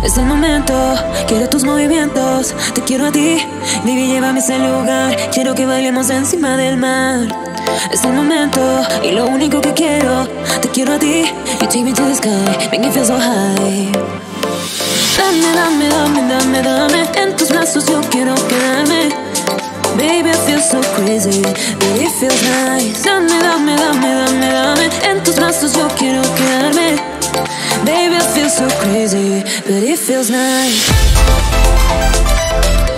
Es el momento, quiero tus movimientos. Te quiero a ti, baby, llévame a ese lugar. Quiero que bailemos encima del mar. Es el momento, y lo único que quiero. Te quiero a ti, you take me to the sky, make me feel so high. Dame, dame, dame, dame, dame. En tus brazos yo quiero quedarme. Baby, I feel so crazy, but it feels nice. Dame, dame, dame, dame, dame. En tus brazos yo quiero quedarme. Baby, I feel so crazy, but it feels nice.